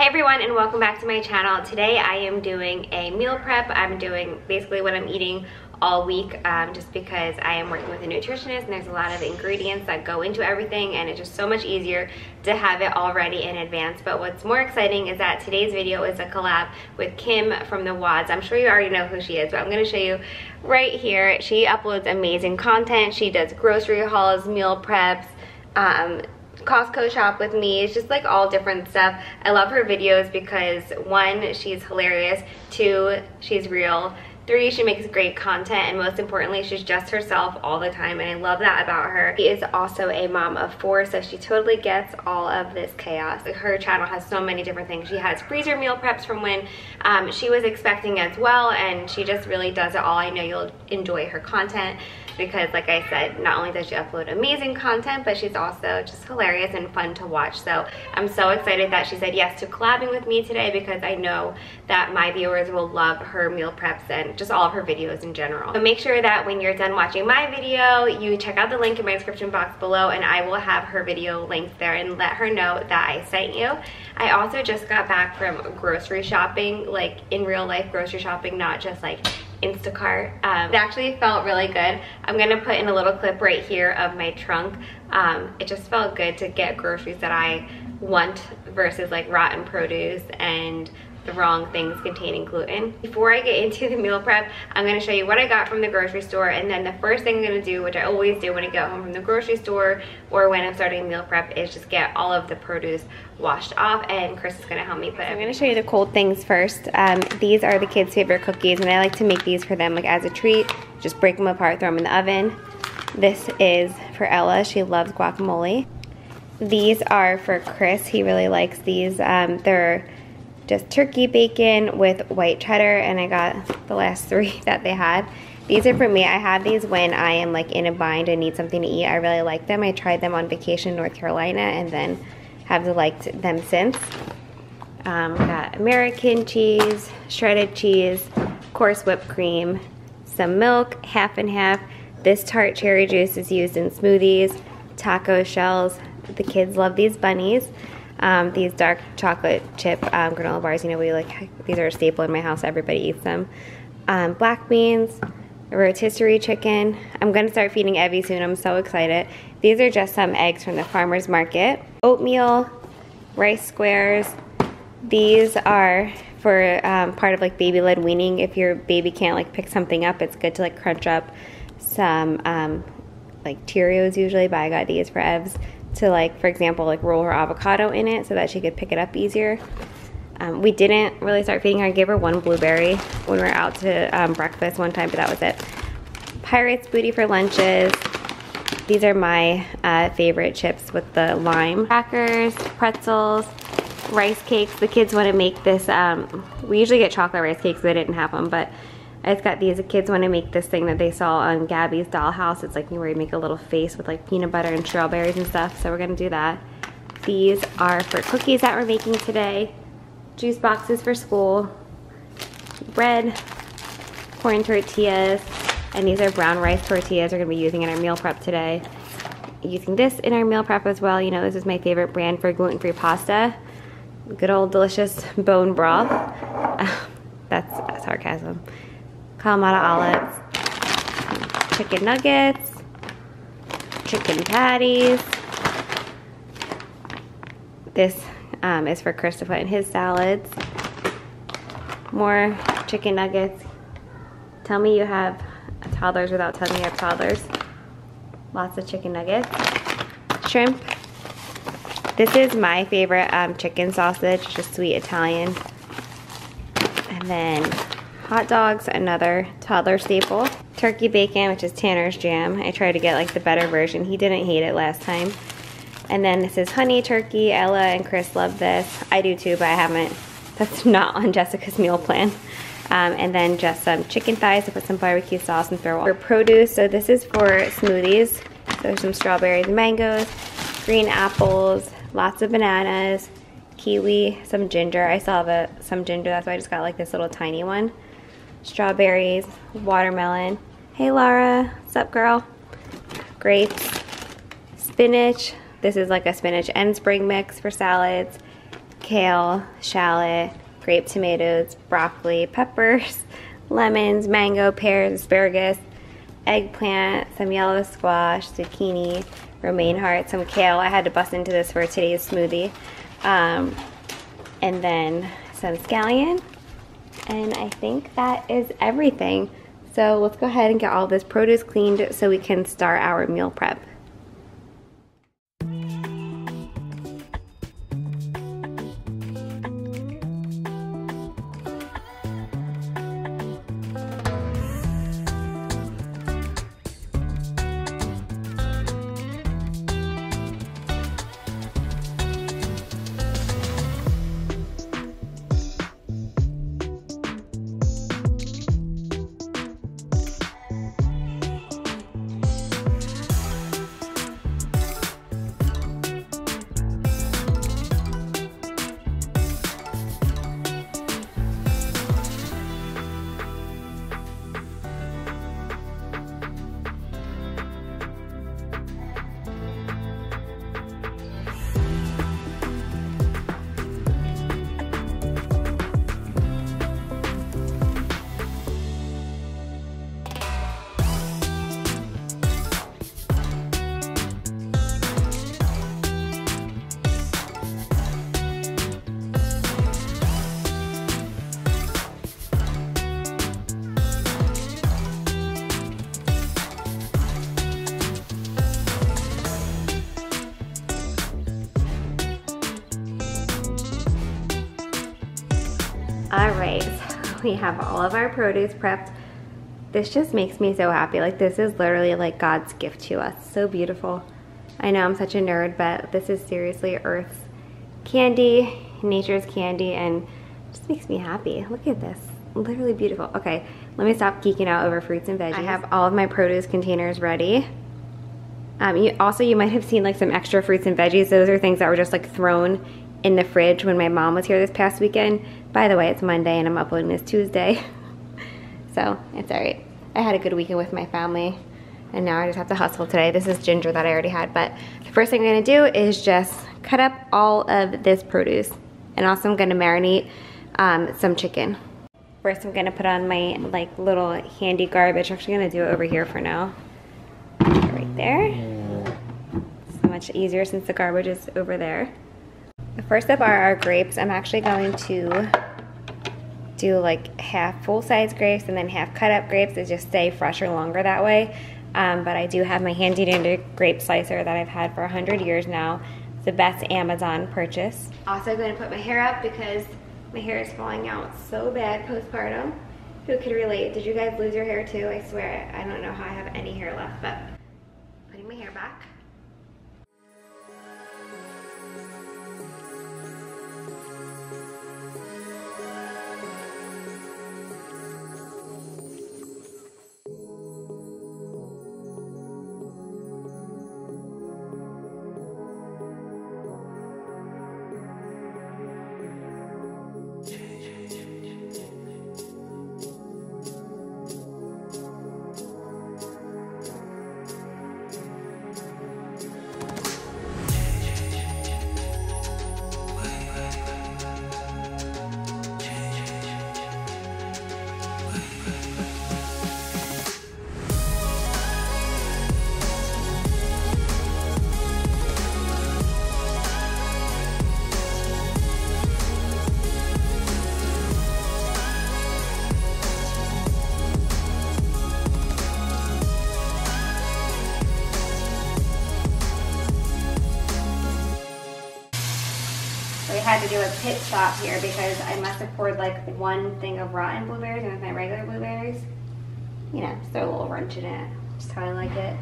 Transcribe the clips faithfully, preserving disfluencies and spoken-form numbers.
Hey everyone, and welcome back to my channel. Today I am doing a meal prep. I'm doing basically what I'm eating all week um, just because I am working with a nutritionist and there's a lot of ingredients that go into everything, and it's just so much easier to have it all ready in advance. But what's more exciting is that today's video is a collab with Kim from the Wads. I'm sure you already know who she is, but I'm going to show you right here. She uploads amazing content. She does grocery hauls, meal preps, um, Costco shop with me. It's just like all different stuff. I love her videos because one, she's hilarious, two, she's real, three, she makes great content, and most importantly, she's just herself all the time, and I love that about her. She is also a mom of four, so she totally gets all of this chaos. Her channel has so many different things. She has freezer meal preps from when um, she was expecting as well, and she just really does it all. I know you'll enjoy her content because, like I said, not only does she upload amazing content, but she's also just hilarious and fun to watch. So I'm so excited that she said yes to collabing with me today because I know that my viewers will love her meal preps and just all of her videos in general. So make sure that when you're done watching my video, you check out the link in my description box below, and I will have her video linked there, and let her know that I sent you. I also just got back from grocery shopping, like in real life grocery shopping, not just like Instacart. Um, it actually felt really good. I'm gonna put in a little clip right here of my trunk. Um, it just felt good to get groceries that I want versus like rotten produce and the wrong things containing gluten. Before I get into the meal prep, I'm gonna show you what I got from the grocery store, and then the first thing I'm gonna do, which I always do when I get home from the grocery store or when I'm starting meal prep, is just get all of the produce washed off, and Chris is gonna help me put it. I'm gonna show you the cold things first. Um, these are the kids' favorite cookies, and I like to make these for them like as a treat. Just break them apart, throw them in the oven. This is for Ella, she loves guacamole. These are for Chris, he really likes these. Um, they're just turkey bacon with white cheddar, and I got the last three that they had. These are for me. I have these when I am like in a bind and need something to eat. I really like them. I tried them on vacation in North Carolina and then have liked them since. Um, got American cheese, shredded cheese, of course whipped cream, some milk, half and half. This tart cherry juice is used in smoothies, taco shells. The kids love these bunnies. Um, these dark chocolate chip um, granola bars, you know, we like, these are a staple in my house, everybody eats them. Um, black beans, rotisserie chicken. I'm going to start feeding Evie soon, I'm so excited. These are just some eggs from the farmer's market. Oatmeal, rice squares. These are for um, part of like baby-led weaning. If your baby can't like pick something up, it's good to like crunch up some um, like Cheerios usually, but I got these for Evs to, like, for example, like roll her avocado in it so that she could pick it up easier. Um, we didn't really start feeding her. I gave her one blueberry when we were out to um, breakfast one time, but that was it. Pirates Booty for lunches. These are my uh, favorite chips with the lime. Crackers, pretzels, rice cakes. The kids want to make this, um, we usually get chocolate rice cakes, they didn't have them, but I just got these. The kids want to make this thing that they saw on Gabby's dollhouse. It's like where you make a little face with like peanut butter and strawberries and stuff. So we're going to do that. These are for cookies that we're making today. Juice boxes for school. Bread. Corn tortillas. And these are brown rice tortillas we're going to be using in our meal prep today. Using this in our meal prep as well. You know, this is my favorite brand for gluten-free pasta. Good old delicious bone broth. That's sarcasm. Kalamata olives, chicken nuggets, chicken patties. This um, is for Chris to put in his salads. More chicken nuggets. Tell me you have toddlers without telling me you have toddlers. Lots of chicken nuggets. Shrimp. This is my favorite um, chicken sausage, just sweet Italian. And then hot dogs, another toddler staple. Turkey bacon, which is Tanner's jam. I tried to get like the better version. He didn't hate it last time. And then this is honey turkey. Ella and Chris love this. I do too, but I haven't. That's not on Jessica's meal plan. Um, and then just some chicken thighs to put some barbecue sauce and throw for produce. So this is for smoothies. So some strawberries and mangoes, green apples, lots of bananas, kiwi, some ginger. I still have a, some ginger, that's why I just got like this little tiny one. Strawberries, watermelon. Hey Laura, what's up girl? Grapes, spinach. This is like a spinach and spring mix for salads. kale, shallot, grape tomatoes, broccoli, peppers, lemons, mango, pears, asparagus, eggplant, some yellow squash, zucchini, romaine heart, some kale. I had to bust into this for today's smoothie. Um, and then some scallion. And I think that is everything. So let's go ahead and get all this produce cleaned so we can start our meal prep. Alright, so we have all of our produce prepped. This just makes me so happy. Like, this is literally like God's gift to us. So beautiful. I know I'm such a nerd, but this is seriously Earth's candy, nature's candy, and it just makes me happy. Look at this. Literally beautiful. Okay, let me stop geeking out over fruits and veggies. I have all of my produce containers ready. Um, you, also, you might have seen like some extra fruits and veggies. Those are things that were just like thrown in the fridge when my mom was here this past weekend. By the way, it's Monday and I'm uploading this Tuesday. So it's all right. I had a good weekend with my family and now I just have to hustle today. This is ginger that I already had, but the first thing I'm gonna do is just cut up all of this produce, and also I'm gonna marinate um, some chicken. First I'm gonna put on my like little handy garbage. I'm actually gonna do it over here for now. Right there. So much easier since the garbage is over there. First up are our grapes. I'm actually going to do like half full-size grapes and then half cut-up grapes to just stay fresher longer that way. Um, but I do have my handy dandy grape slicer that I've had for a hundred years now. It's the best Amazon purchase. Also going to put my hair up because my hair is falling out so bad postpartum. Who could relate? Did you guys lose your hair too? I swear, I don't know how I have any hair left, but putting my hair back. Had to do a pit stop here because I must have poured like one thing of rotten blueberries and with my regular blueberries, you know, just throw a little wrench in it. Just how I like it.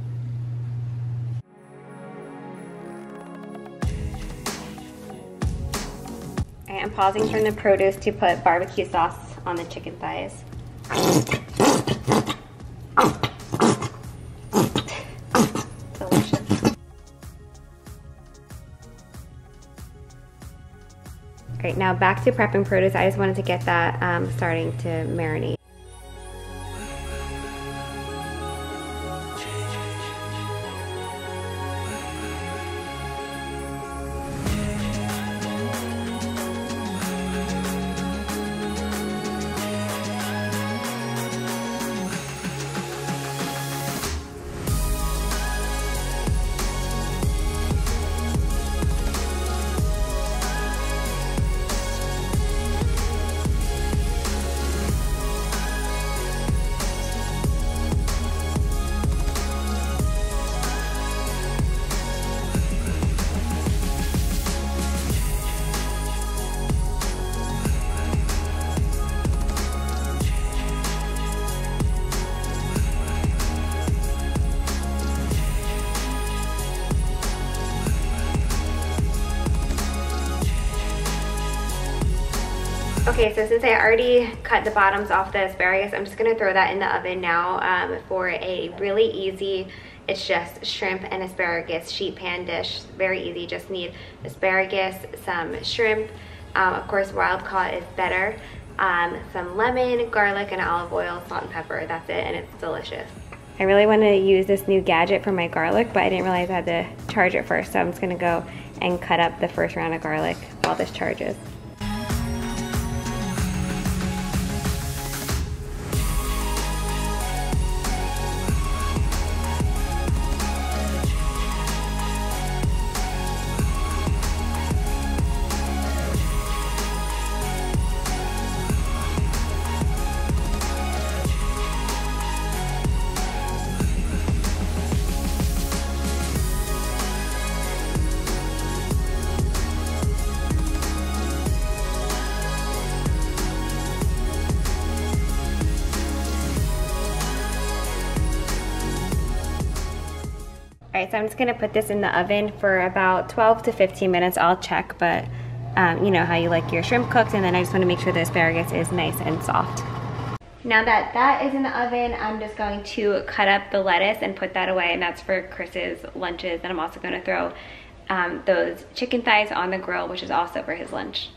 Alright, I'm pausing from the produce to put barbecue sauce on the chicken thighs. Alright, now back to prepping produce. I just wanted to get that um, starting to marinate. Okay, so since I already cut the bottoms off the asparagus, I'm just gonna throw that in the oven now um, for a really easy, it's just shrimp and asparagus sheet pan dish. Very easy, just need asparagus, some shrimp, um, of course wild caught is better, um, some lemon, garlic, and olive oil, salt and pepper. That's it, and it's delicious. I really want to use this new gadget for my garlic, but I didn't realize I had to charge it first, so I'm just gonna go and cut up the first round of garlic while this charges. Alright, so I'm just gonna put this in the oven for about twelve to fifteen minutes. I'll check, but um, you know how you like your shrimp cooked, and then I just wanna make sure the asparagus is nice and soft. Now that that is in the oven, I'm just going to cut up the lettuce and put that away, and that's for Chris's lunches. And I'm also gonna throw um, those chicken thighs on the grill, which is also for his lunch.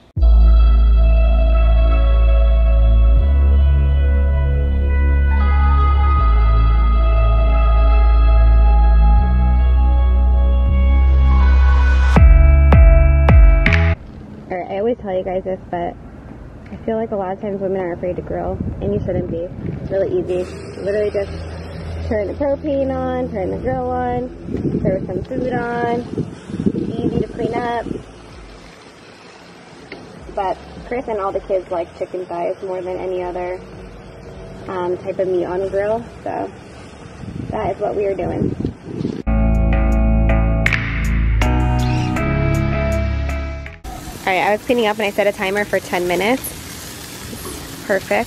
I always tell you guys this, but I feel like a lot of times women are afraid to grill, and you shouldn't be. It's really easy. Literally just turn the propane on, turn the grill on, throw some food on. Easy to clean up. But Chris and all the kids like chicken thighs more than any other um, type of meat on the grill, so that is what we are doing. All right, I was cleaning up and I set a timer for ten minutes. Perfect.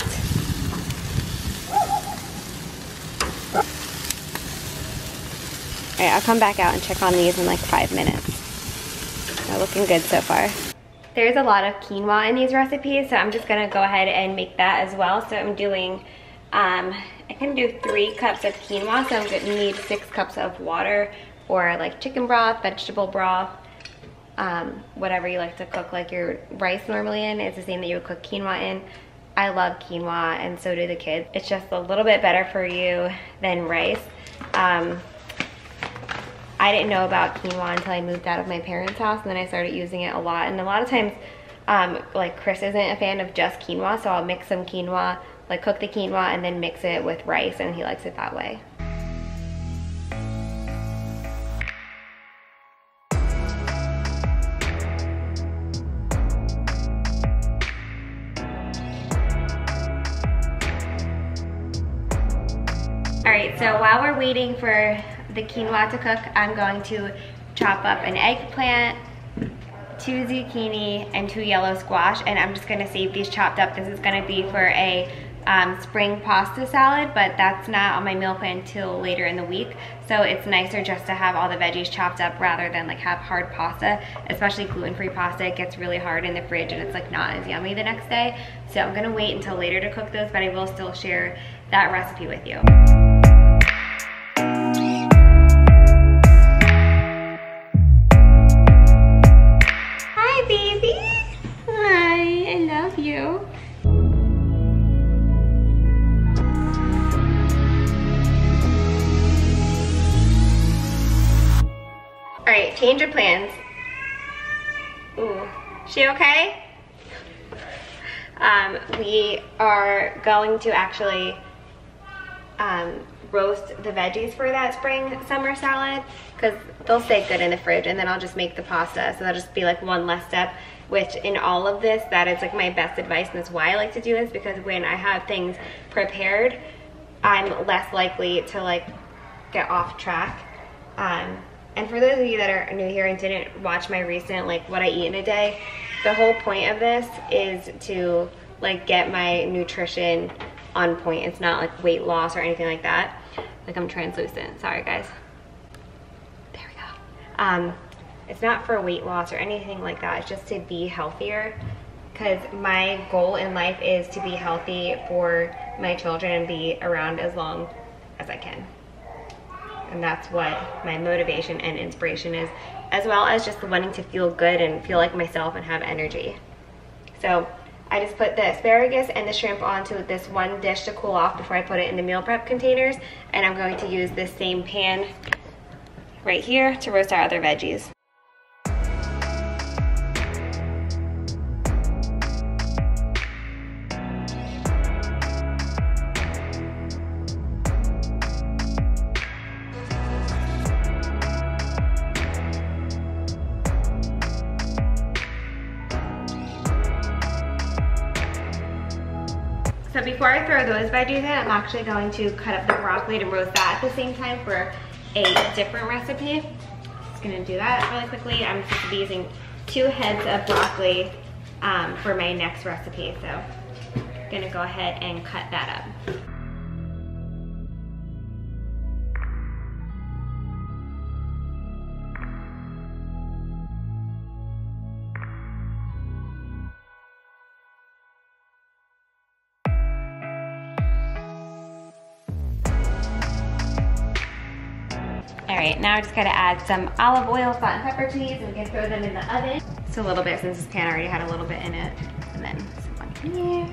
All right, I'll come back out and check on these in like five minutes. They're looking good so far. There's a lot of quinoa in these recipes, so I'm just gonna go ahead and make that as well. So I'm doing, um, I can do three cups of quinoa, so I'm gonna need six cups of water or like chicken broth, vegetable broth, Um, whatever you like to cook like your rice normally in. It's the same that you would cook quinoa in. I love quinoa, and so do the kids. It's just a little bit better for you than rice. Um, I didn't know about quinoa until I moved out of my parents' house, and then I started using it a lot. And a lot of times, um, like Chris isn't a fan of just quinoa, so I'll mix some quinoa, like cook the quinoa and then mix it with rice, and he likes it that way. Alright, so while we're waiting for the quinoa to cook, I'm going to chop up an eggplant, two zucchini, and two yellow squash, and I'm just gonna save these chopped up. This is gonna be for a um, spring pasta salad, but that's not on my meal plan till later in the week, so it's nicer just to have all the veggies chopped up rather than like have hard pasta, especially gluten-free pasta. It gets really hard in the fridge and it's like not as yummy the next day. So I'm gonna wait until later to cook those, but I will still share that recipe with you. Hi, baby. Hi, I love you. All right, change of plans. Ooh, she okay? Um, we are going to actually um, roast the veggies for that spring summer salad because they'll stay good in the fridge, and then I'll just make the pasta. So that'll just be like one less step, which in all of this, that is like my best advice, and that's why I like to do this, because when I have things prepared, I'm less likely to like get off track. Um, and for those of you that are new here and didn't watch my recent like what I eat in a day, the whole point of this is to like get my nutrition on point. It's not like weight loss or anything like that. Like I'm translucent, sorry guys. There we go. Um, it's not for weight loss or anything like that. It's just to be healthier. because my goal in life is to be healthy for my children and be around as long as I can. And that's what my motivation and inspiration is, as well as just wanting to feel good and feel like myself and have energy. So I just put the asparagus and the shrimp onto this one dish to cool off before I put it in the meal prep containers. And I'm going to use this same pan right here to roast our other veggies. So before I throw those veggies in, I'm actually going to cut up the broccoli to roast that at the same time for a different recipe. Just gonna do that really quickly. I'm just gonna be using two heads of broccoli um, for my next recipe. So I'm gonna go ahead and cut that up. All right, now I just gotta add some olive oil, salt, and pepper to these, and we can throw them in the oven. Just a little bit, since this pan already had a little bit in it. And then some on here.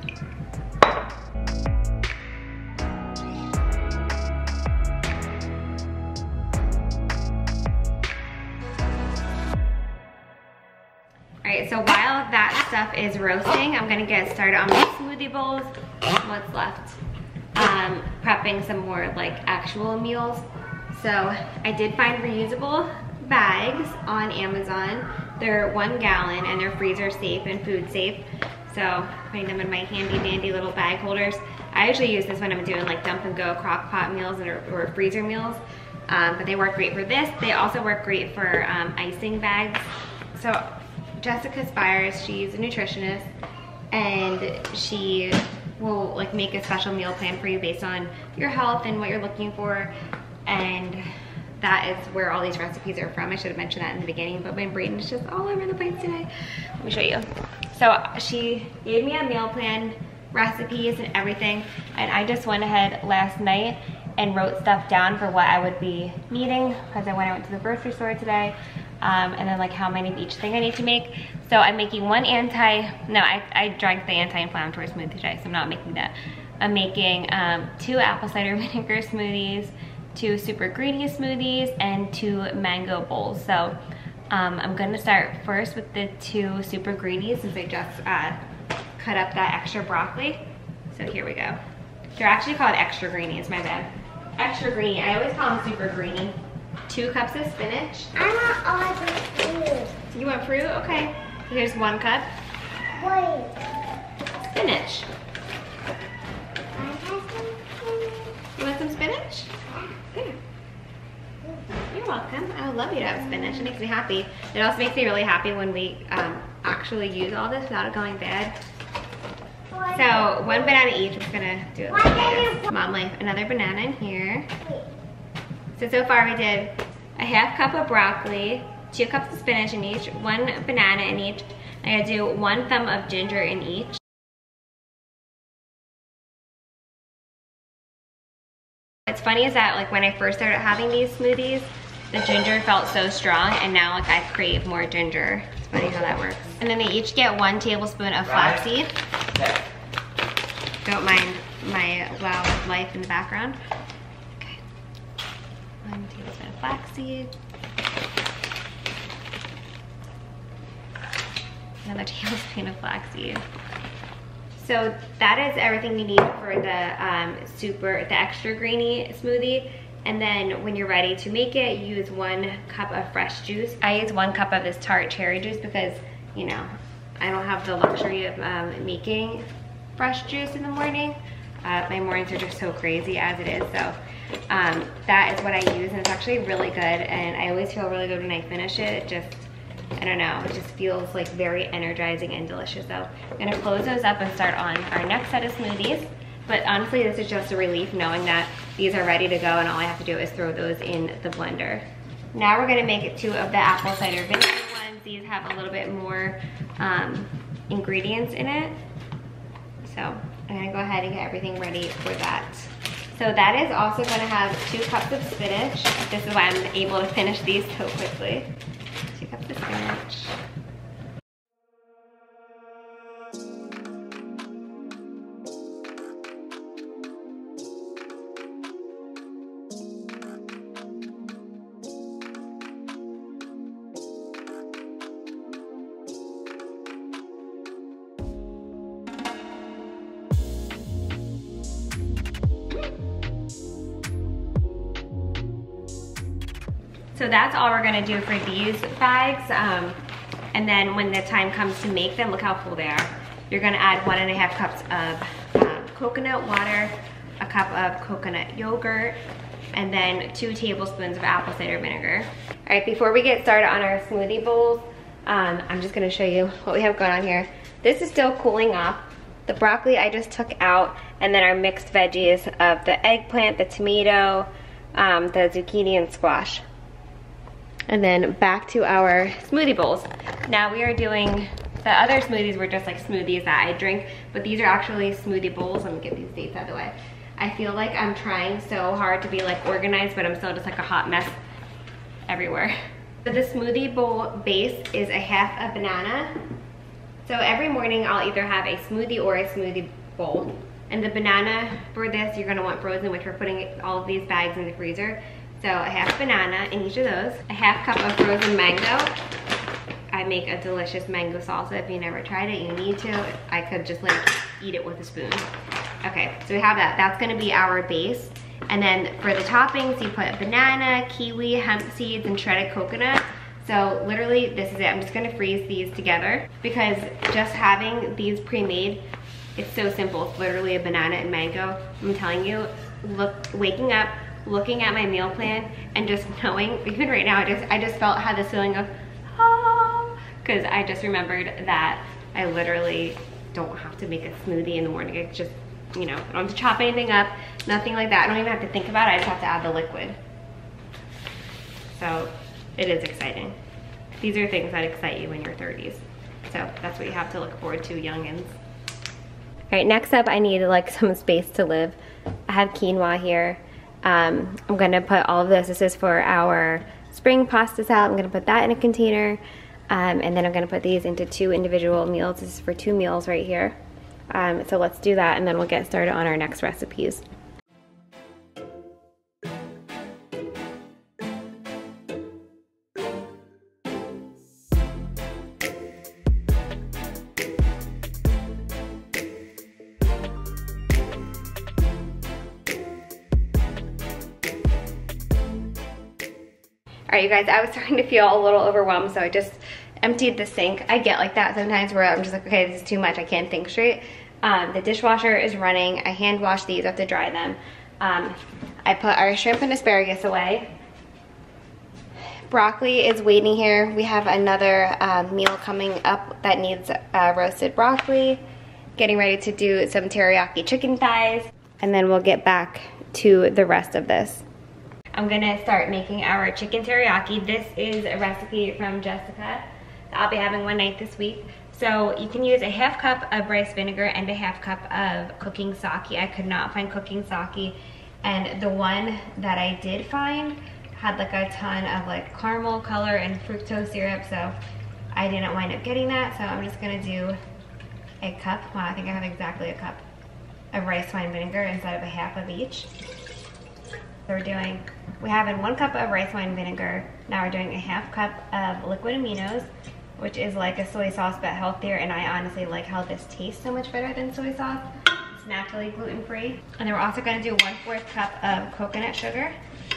All right, so while that stuff is roasting, I'm gonna get started on my smoothie bowls. What's left? Um, prepping some more like actual meals. So I did find reusable bags on Amazon. They're one gallon and they're freezer safe and food safe. So putting them in my handy dandy little bag holders. I usually use this when I'm doing like dump and go crock pot meals or, or freezer meals. Um, but they work great for this. They also work great for um, icing bags. So Jessica Spires, she's a nutritionist, and she will like make a special meal plan for you based on your health and what you're looking for. And that is where all these recipes are from. I should have mentioned that in the beginning, but my brain is just all over the place today. Let me show you. So she gave me a meal plan, recipes and everything, and I just went ahead last night and wrote stuff down for what I would be needing, because I when I went to the grocery store today, um, and then like how many of each thing I need to make. So I'm making one anti, no, I, I drank the anti-inflammatory smoothie today, so I'm not making that. I'm making um, two apple cider vinegar smoothies, two super greeny smoothies, and two mango bowls. So um, I'm gonna start first with the two super greenies, since I just uh, cut up that extra broccoli. So here we go. They're actually called extra greenies, my bad. Extra greeny, I always call them super greeny. Two cups of spinach. I want all the fruit. You want fruit? Okay. Here's one cup. Wait. Spinach. I have some spinach. You want some spinach? Good. You're welcome. I would love you to have spinach. It makes me happy. It also makes me really happy when we um, actually use all this without it going bad. So one banana each. I'm just gonna do it like this. Mom life. Another banana in here. So so far we did a half cup of broccoli, two cups of spinach in each, one banana in each. I gotta do one thumb of ginger in each. What's funny is that like when I first started having these smoothies, the ginger felt so strong, and now like I crave more ginger. It's funny how that works. And then they each get one tablespoon of flaxseed. Don't mind my loud life in the background. Okay. One tablespoon of flaxseed. Another tablespoon of flaxseed. So that is everything you need for the um, super, the extra greeny smoothie. And then when you're ready to make it, use one cup of fresh juice. I use one cup of this tart cherry juice because, you know, I don't have the luxury of um, making fresh juice in the morning. Uh, my mornings are just so crazy as it is. So um, that is what I use, and it's actually really good. And I always feel really good when I finish it. It just, I don't know, it just feels like very energizing and delicious. So I'm gonna close those up and start on our next set of smoothies. But honestly, this is just a relief knowing that these are ready to go and all I have to do is throw those in the blender. Now we're gonna make two of the apple cider vinegar ones. These have a little bit more um, ingredients in it. So I'm gonna go ahead and get everything ready for that. So that is also gonna have two cups of spinach. This is why I'm able to finish these so quickly. Two cups of spinach. So that's all we're gonna do for these bags. Um, and then when the time comes to make them, look how full they are. You're gonna add one and a half cups of um, coconut water, a cup of coconut yogurt, and then two tablespoons of apple cider vinegar. All right, before we get started on our smoothie bowls, um, I'm just gonna show you what we have going on here. This is still cooling off. The broccoli I just took out, and then our mixed veggies of the eggplant, the tomato, um, the zucchini, and squash. And then back to our smoothie bowls. Now we are doing, the other smoothies were just like smoothies that I drink, but these are actually smoothie bowls. Let me get these dates out of the way. I feel like I'm trying so hard to be like organized, but I'm still just like a hot mess everywhere. So the smoothie bowl base is a half a banana. So every morning I'll either have a smoothie or a smoothie bowl. And the banana for this, you're gonna want frozen, which we're putting all of these bags in the freezer. So a half banana in each of those, a half cup of frozen mango. I make a delicious mango salsa. If you never tried it, you need to. I could just like eat it with a spoon. Okay, so we have that. That's gonna be our base. And then for the toppings, you put banana, kiwi, hemp seeds, and shredded coconut. So literally, this is it. I'm just gonna freeze these together because just having these pre-made, it's so simple. It's literally a banana and mango. I'm telling you, look, waking up, looking at my meal plan and just knowing, even right now, I just I just felt, had this feeling of, ah, because I just remembered that I literally don't have to make a smoothie in the morning. It's just, you know, I don't have to chop anything up, nothing like that. I don't even have to think about it. I just have to add the liquid. So it is exciting. These are things that excite you in your thirties. So that's what you have to look forward to, youngins. All right, next up, I need like some space to live. I have quinoa here. Um, I'm gonna put all of this, this is for our spring pasta salad. I'm gonna put that in a container. Um, and then I'm gonna put these into two individual meals. This is for two meals right here. Um, so let's do that and then we'll get started on our next recipes. All right, you guys, I was starting to feel a little overwhelmed, so I just emptied the sink. I get like that sometimes where I'm just like, okay, this is too much, I can't think straight. Um, the dishwasher is running. I hand wash these, I have to dry them. Um, I put our shrimp and asparagus away. Broccoli is waiting here. We have another um, meal coming up that needs uh, roasted broccoli. Getting ready to do some teriyaki chicken thighs, and then we'll get back to the rest of this. I'm gonna start making our chicken teriyaki. This is a recipe from Jessica that I'll be having one night this week. So you can use a half cup of rice vinegar and a half cup of cooking sake. I could not find cooking sake, and the one that I did find had like a ton of like caramel color and fructose syrup, so I didn't wind up getting that. So I'm just gonna do a cup, well, I think I have exactly a cup of rice wine vinegar instead of a half of each. So we're doing, we have in one cup of rice wine vinegar. Now we're doing a half cup of liquid aminos, which is like a soy sauce but healthier, and I honestly like how this tastes so much better than soy sauce. It's naturally gluten-free. And then we're also gonna do one fourth cup of coconut sugar.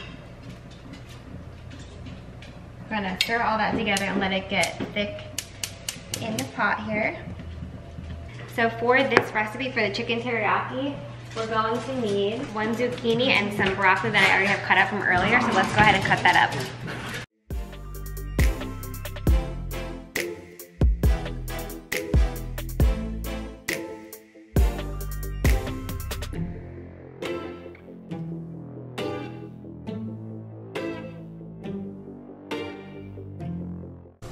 We're gonna stir all that together and let it get thick in the pot here. So for this recipe, for the chicken teriyaki, we're going to need one zucchini and some broccoli that I already have cut up from earlier, so let's go ahead and cut that up.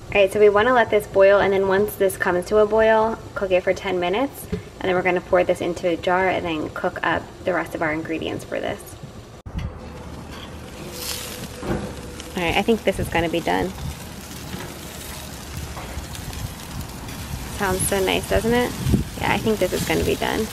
Alright, so we want to let this boil, and then once this comes to a boil, cook it for ten minutes, and then we're going to pour this into a jar and then cook up the rest of our ingredients for this. Alright, I think this is going to be done. Sounds so nice, doesn't it? Yeah, I think this is going to be done.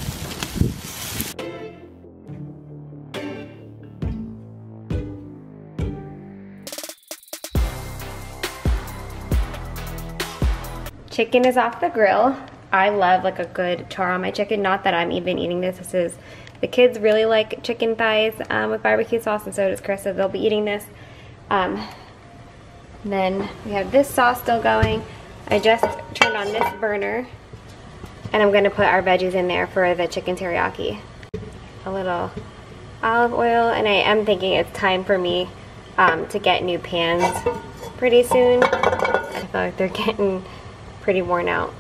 Chicken is off the grill. I love like a good char on my chicken. Not that I'm even eating this. This is, the kids really like chicken thighs um, with barbecue sauce, and so does Chris, so they'll be eating this. Um, then we have this sauce still going. I just turned on this burner, and I'm gonna put our veggies in there for the chicken teriyaki. A little olive oil, and I am thinking it's time for me um, to get new pans pretty soon. I feel like they're getting pretty worn out.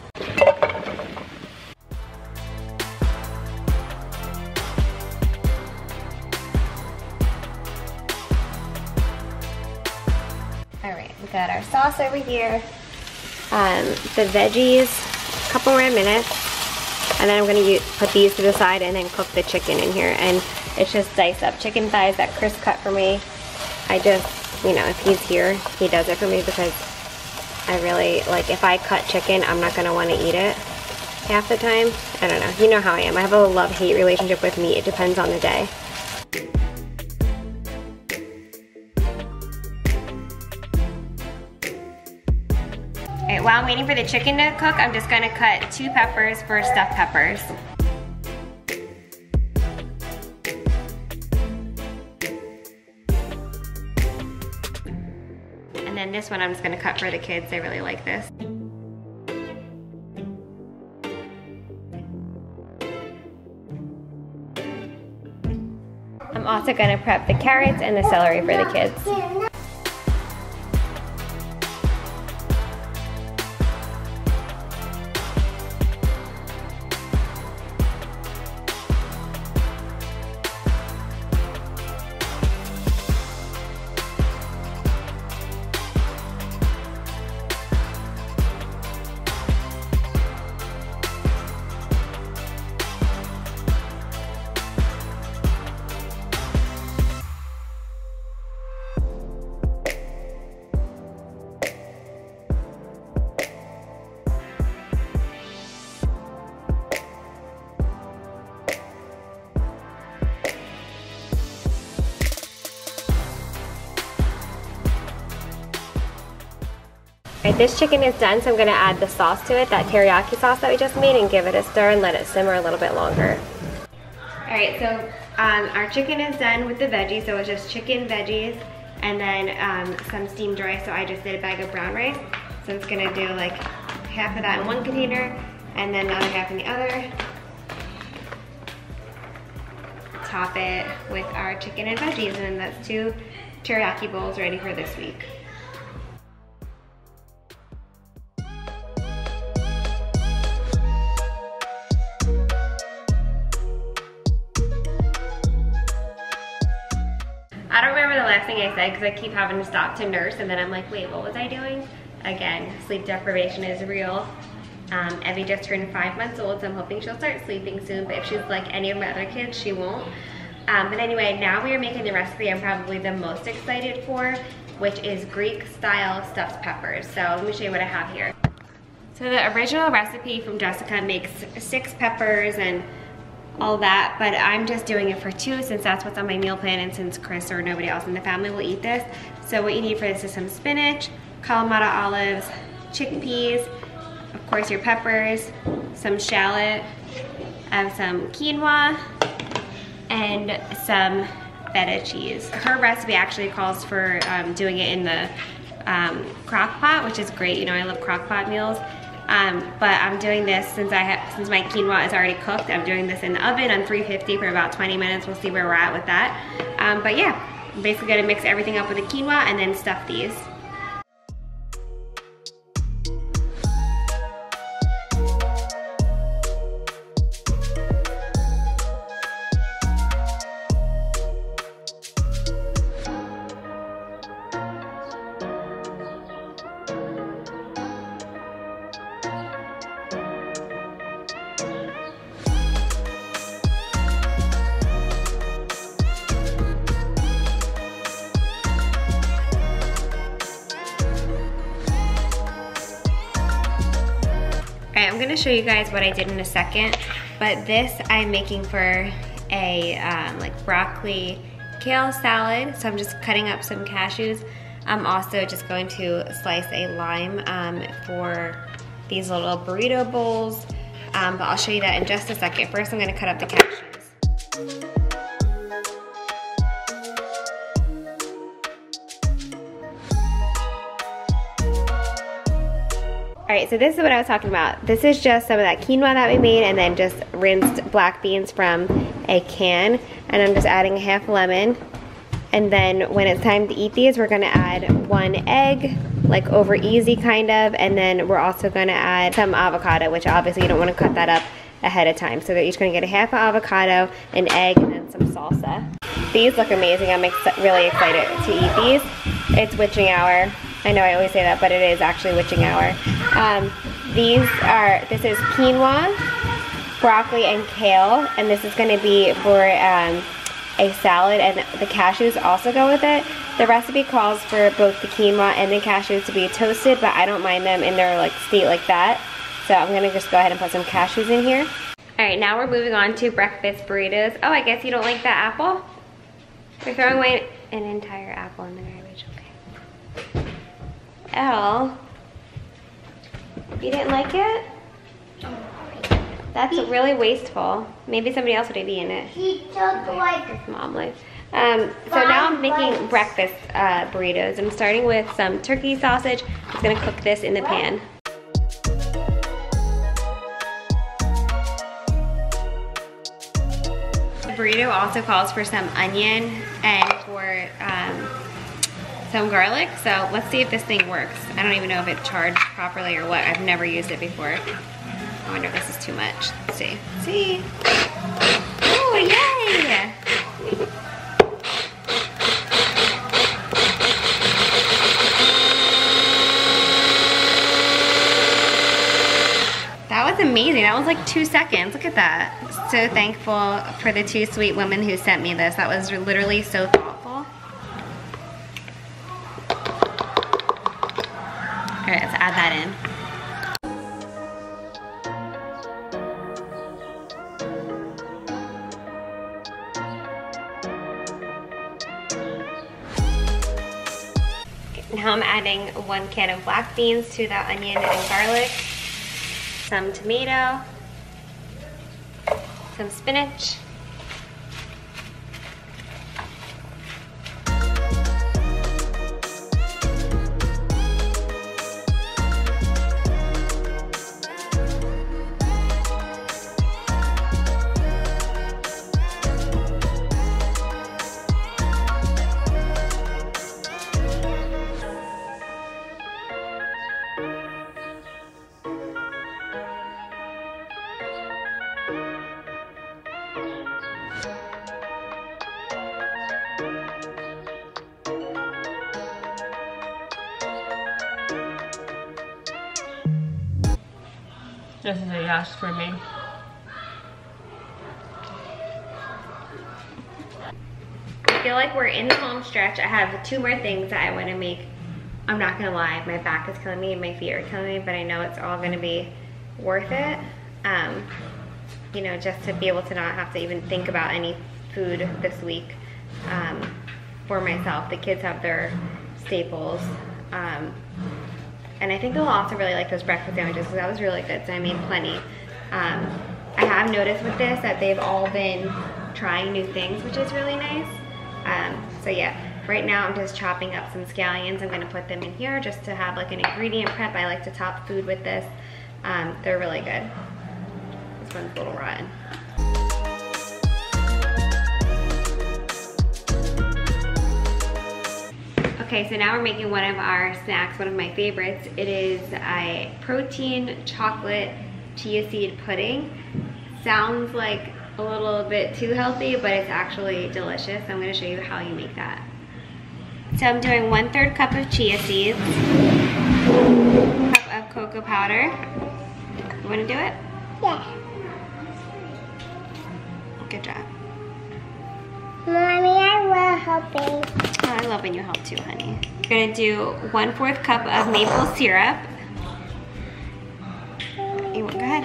Alright, we got our sauce over here. Um, the veggies, a couple more minutes, and then I'm going to put these to the side and then cook the chicken in here. And it's just diced up chicken thighs that Chris cut for me. I just, you know, if he's here, he does it for me because I really, like, if I cut chicken, I'm not going to want to eat it half the time. I don't know. You know how I am. I have a love-hate relationship with meat. It depends on the day. Alright, while I'm waiting for the chicken to cook, I'm just going to cut two peppers for stuffed peppers. And then this one I'm just gonna cut for the kids. They really like this. I'm also gonna prep the carrots and the celery for the kids. Alright, this chicken is done, so I'm going to add the sauce to it, that teriyaki sauce that we just made, and give it a stir and let it simmer a little bit longer. Alright, so um, our chicken is done with the veggies, so it's just chicken, veggies, and then um, some steamed rice. So I just did a bag of brown rice, so I'm just going to do like half of that in one container, and then another half in the other. Top it with our chicken and veggies, and then that's two teriyaki bowls ready for this week. I don't remember the last thing I said because I keep having to stop to nurse, and then I'm like, wait, what was I doing? Again, sleep deprivation is real. Um, Evie just turned five months old, so I'm hoping she'll start sleeping soon, but if she's like any of my other kids, she won't. Um, but anyway, now we are making the recipe I'm probably the most excited for, which is Greek style stuffed peppers. So let me show you what I have here. So the original recipe from Jessica makes six peppers and all that, but I'm just doing it for two since that's what's on my meal plan, and since Chris or nobody else in the family will eat this. So what you need for this is some spinach, Kalamata olives, chickpeas, of course your peppers, some shallot, I have some quinoa, and some feta cheese. Her recipe actually calls for um, doing it in the um, crock pot, which is great. You know, I love crock pot meals. Um, but I'm doing this since I have, since my quinoa is already cooked. I'm doing this in the oven on three fifty for about twenty minutes. We'll see where we're at with that. Um, but yeah, I'm basically gonna mix everything up with the quinoa and then stuff these. gonna show you guys what I did in a second, but this I'm making for a um, like broccoli kale salad. So I'm just cutting up some cashews. I'm also just going to slice a lime um, for these little burrito bowls, um, but I'll show you that in just a second. First I'm gonna cut up the cashews. All right, so this is what I was talking about. This is just some of that quinoa that we made and then just rinsed black beans from a can. And I'm just adding a half lemon. And then when it's time to eat these, we're gonna add one egg, like over easy kind of. And then we're also gonna add some avocado, which obviously you don't wanna cut that up ahead of time. So they're each gonna get a half of avocado, an egg, and then some salsa. These look amazing. I'm ex really excited to eat these. It's witching hour. I know I always say that, but it is actually witching hour. Um, these are, this is quinoa, broccoli, and kale, and this is gonna be for um, a salad, and the cashews also go with it. The recipe calls for both the quinoa and the cashews to be toasted, but I don't mind them in their like state like that. So I'm gonna just go ahead and put some cashews in here. All right, now we're moving on to breakfast burritos. Oh, I guess you don't like that apple? We're throwing away an entire apple in the garbage, okay. Elle, you didn't like it? That's really wasteful. Maybe somebody else would have eaten it. He took like Mom liked. Um, so now I'm making breakfast uh, burritos. I'm starting with some turkey sausage. I'm just gonna cook this in the pan. The burrito also calls for some onion and for um, some garlic, so let's see if this thing works. I don't even know if it charged properly or what. I've never used it before. I wonder if this is too much. Let's see. Let's see. Oh, yay! That was amazing. That was like two seconds. Look at that. So thankful for the two sweet women who sent me this. That was literally so thoughtful. All right, let's add that in. Okay, now I'm adding one can of black beans to that onion and garlic, some tomato, some spinach, This is a yes for me. I feel like we're in the home stretch. I have two more things that I want to make. I'm not gonna lie, my back is killing me and my feet are killing me, but I know it's all gonna be worth it. Um, you know, just to be able to not have to even think about any food this week um, for myself. The kids have their staples. Um, And I think they'll also really like those breakfast sandwiches because that was really good, so I made plenty. Um, I have noticed with this that they've all been trying new things, which is really nice. Um, so yeah, right now I'm just chopping up some scallions. I'm gonna put them in here just to have like an ingredient prep. I like to top food with this. Um, they're really good. This one's a little rotten. Okay, so now we're making one of our snacks, one of my favorites. It is a protein chocolate chia seed pudding. Sounds like a little bit too healthy, but it's actually delicious. I'm gonna show you how you make that. So I'm doing one third cup of chia seeds, cup of cocoa powder. You wanna do it? yeah. Good job. Mommy, I will help you. Oh, I love when you help too, honey. You're gonna do one fourth cup of maple syrup. You want, go ahead.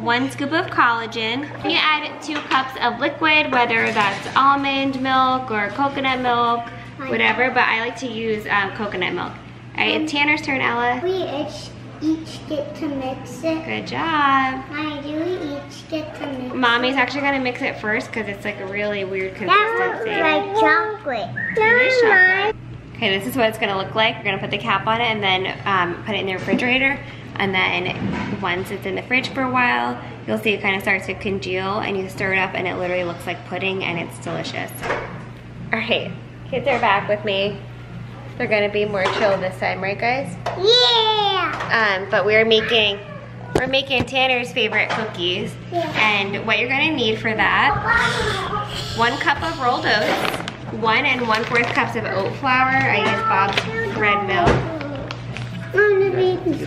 one scoop of collagen. You add two cups of liquid, whether that's almond milk or coconut milk, whatever, but I like to use um, coconut milk. All right, it's Tanner's turn, Ella. We each, each get to mix it. Good job. Why do we each get to mix it? Mommy's actually gonna mix it first because it's like a really weird That consistency. looks like chocolate. It is chocolate. Okay, this is what it's gonna look like. We're gonna put the cap on it and then um, put it in the refrigerator. And then once it's in the fridge for a while, you'll see it kind of starts to congeal and you stir it up and it literally looks like pudding and it's delicious. All right, kids are back with me. They're gonna be more chill this time, right guys? Yeah! Um, but we're making, we're making Tanner's favorite cookies. Yeah. And what you're gonna need for that, one cup of rolled oats, one and one fourth cups of oat flour. I use Bob's red milk. On the baby.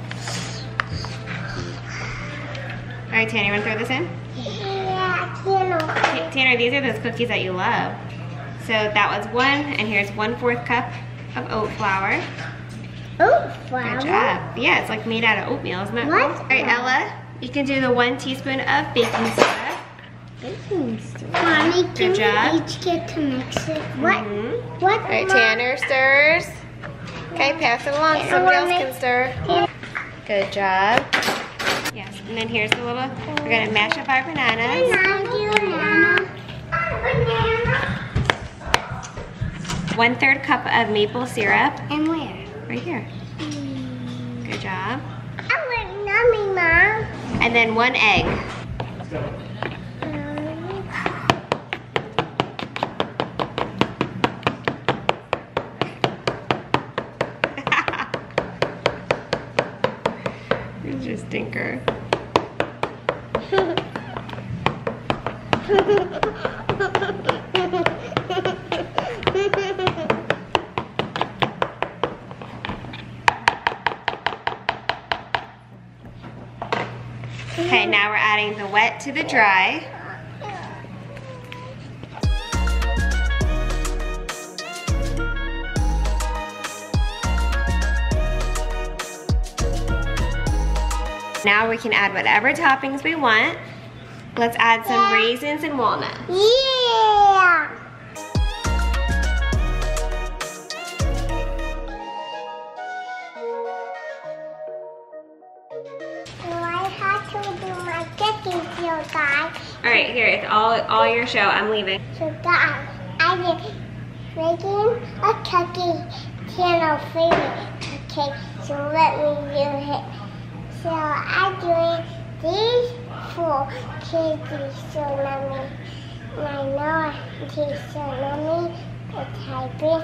All right, Tanner, you wanna throw this in? Yeah, you know. Okay, Tanner, these are those cookies that you love. So that was one, and here's one fourth cup of oat flour. Oat flour? Good job. Yeah, it's like made out of oatmeal, isn't it? What? All right, Ella, you can do the one teaspoon of baking soda. Baking soda. Mommy, can Good job. we each get to mix it? What? Mm-hmm. What? All right, Tanner stirs. Okay, pass it along so somebody else can stir. Good job. Yes, and then here's the little, we're gonna mash up our bananas. Banana. Banana. One third cup of maple syrup. And where? Right here. Good job. I want nummy, Mom. And then one egg. You're a stinker. Okay, now we're adding the wet to the dry. Now we can add whatever toppings we want. Let's add some Yeah. raisins and walnuts. Yeah. So I have to do my cooking here, guys. All right, here, it's all, all your show. I'm leaving. So guys, I did making a cookie channel favorite cookie. So let me do it. So I doing these four cookies. So let me, I know these. So let me type it.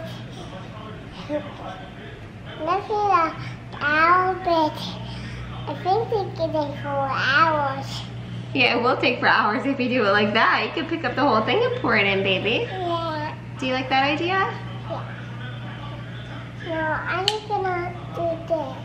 Let me a little bit. I think they get it for hours. Yeah, it will take for hours if you do it like that. You can pick up the whole thing and pour it in, baby. Yeah. Do you like that idea? Yeah. No, I'm just gonna do this.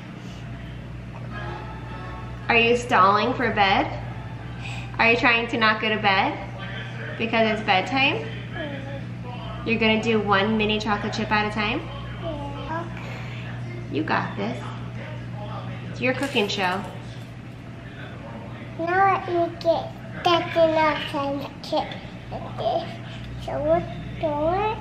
Are you stalling for bed? Are you trying to not go to bed because it's bedtime? Mm-hmm. You're gonna do one mini chocolate chip at a time? Yeah. You got this. It's your cooking show. Now let me get that's enough time to chip like this. So we'll do it.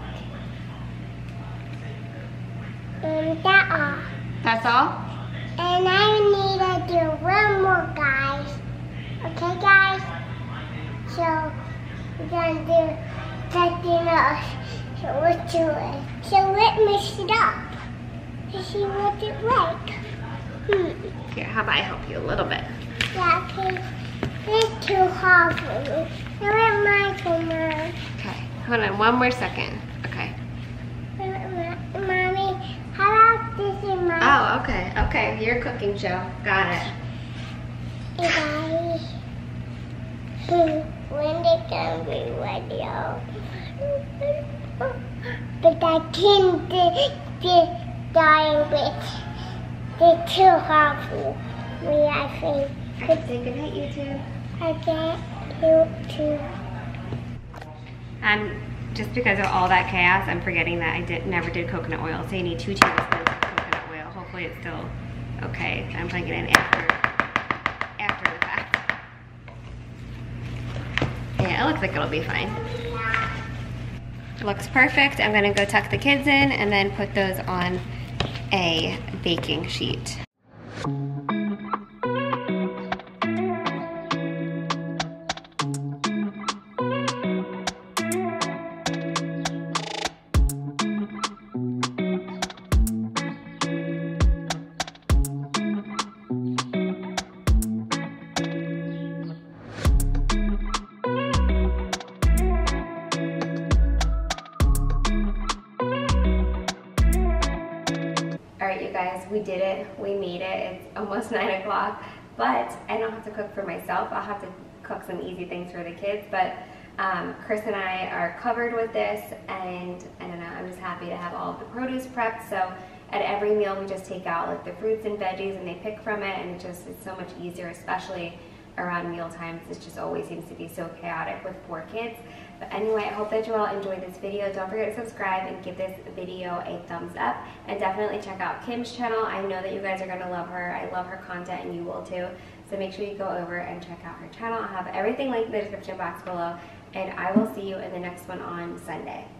And that all. That's all? And I need to do one more, guys. Okay, guys? So we're gonna do that's enough. So we'll do it. So let me mix it up to see what it's like. Hmm. Here, how about I help you a little bit? Yeah, okay. It's too hard for me. I want my camera. Okay, hold on one more second. Okay. Mommy, how about this in my... Oh, okay, okay, your cooking show. Got it. Hey guys. When they gonna be ready? But I can't do this dying bit. They're too hard for me, I think. Alright, say good night, YouTube. I can't do too. Um, just because of all that chaos, I'm forgetting that I did never did coconut oil. So you need two tablespoons of coconut oil. Hopefully it's still okay. I'm putting it in after, after the fact. it looks like it'll be fine. Looks perfect. I'm gonna go tuck the kids in and then put those on a baking sheet. Alright you guys, we did it. We made it. It's almost nine o'clock, but I don't have to cook for myself. I'll have to cook some easy things for the kids, but um, Chris and I are covered with this, and I don't know, I'm just happy to have all of the produce prepped. So at every meal we just take out like the fruits and veggies and they pick from it, and it just it's so much easier, especially around meal times. It just always seems to be so chaotic with four kids. But anyway, I hope that you all enjoyed this video. Don't forget to subscribe and give this video a thumbs up, and definitely check out Kim's channel. I know that you guys are gonna love her. I love her content and you will too. So make sure you go over and check out her channel. I'll have everything linked in the description box below, and I will see you in the next one on Sunday.